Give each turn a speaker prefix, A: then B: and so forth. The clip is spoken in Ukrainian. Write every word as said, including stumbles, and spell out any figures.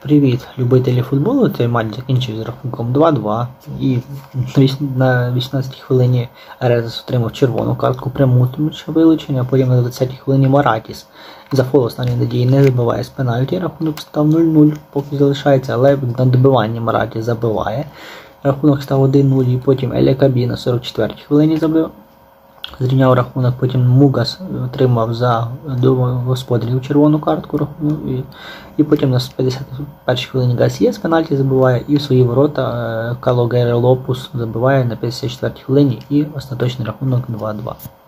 A: Привіт, любителі футболу. Цей матч закінчив з рахунком два-два. І на вісімнадцятій хвилині Ерезас отримав червону картку пряму, тому що вилучення, а потім на двадцятій хвилині Маратіс за фол останньої надії не забиває з пенальті. Рахунок став нуль-нуль, поки залишається, але на добиванні Маратіс забиває. Рахунок став один-нуль, і потім Еля Кабі на сорок четвертій хвилині забив. Зрівняв рахунок, потім Мугас отримав за господарів червону картку, і, і потім на п'ятдесят першій хвилині Гарсія з пенальті забиває, і в свої ворота Калогере Лопус забиває на п'ятдесят четвертій хвилині, і остаточний рахунок два-два.